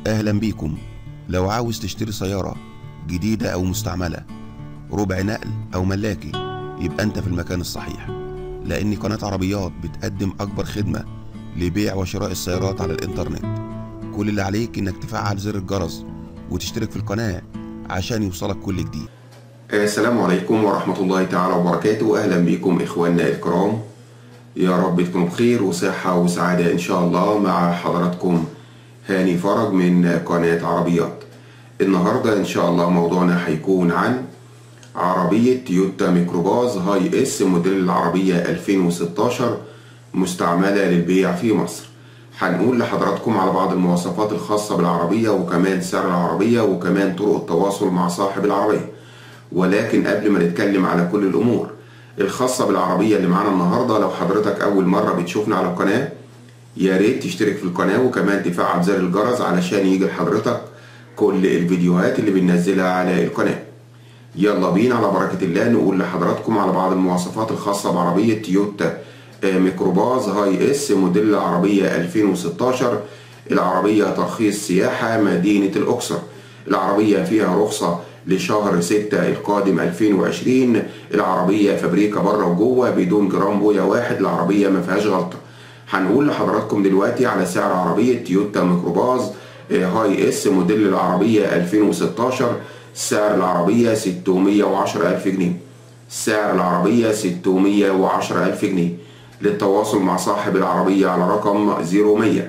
أهلا بيكم. لو عاوز تشتري سيارة جديدة أو مستعملة، ربع نقل أو ملاكي، يبقى أنت في المكان الصحيح، لأن قناة عربيات بتقدم أكبر خدمة لبيع وشراء السيارات على الإنترنت. كل اللي عليك إنك تفعل زر الجرس وتشترك في القناة عشان يوصلك كل جديد. السلام عليكم ورحمة الله تعالى وبركاته. أهلا بكم إخواننا الكرام، يا رب تكونوا بخير وصحة وسعادة إن شاء الله. مع حضراتكم هاني فرج من قناة عربيات. النهاردة إن شاء الله موضوعنا هيكون عن عربية تويوتا ميكروباص هاي اس موديل العربية 2016 مستعملة للبيع في مصر. هنقول لحضراتكم على بعض المواصفات الخاصة بالعربية وكمان سعر العربية وكمان طرق التواصل مع صاحب العربية. ولكن قبل ما نتكلم على كل الأمور الخاصة بالعربية اللي معانا النهاردة، لو حضرتك أول مرة بتشوفنا على القناة يا ريت تشترك في القناة وكمان تفعل زر الجرس علشان يجي لحضرتك كل الفيديوهات اللي بننزلها على القناة. يلا بينا على بركة الله نقول لحضراتكم على بعض المواصفات الخاصة بعربية تويوتا ميكروباص هاي اس موديل العربية 2016. العربية ترخيص سياحة مدينة الأقصر. العربية فيها رخصة لشهر 6 القادم 2020. العربية فابريكا بره وجوه بدون جرام بويا واحد. العربية ما فيهاش غلطة. هنقول لحضراتكم دلوقتي على سعر عربية تويوتا ميكروباص هاي اس موديل العربية 2016. سعر العربية 610,000 جنيه. سعر العربية 610,000 جنيه. للتواصل مع صاحب العربية على رقم 0100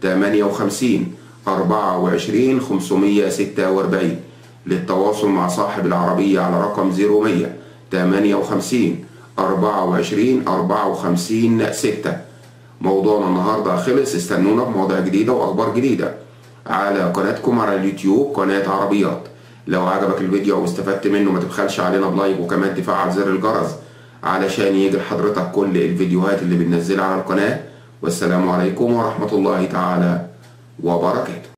58 24 546. للتواصل مع صاحب العربية على رقم 0100 58 24 54 6. موضوعنا النهاردة خلص. استنونا بمواضيع جديدة وأخبار جديدة على قناتكم على اليوتيوب قناة عربيات. لو عجبك الفيديو واستفدت منه ما تبخلش علينا بلايك وكمان تفعل زر الجرس علشان يجي لحضرتك كل الفيديوهات اللي بننزلها على القناة. والسلام عليكم ورحمة الله تعالى وبركاته.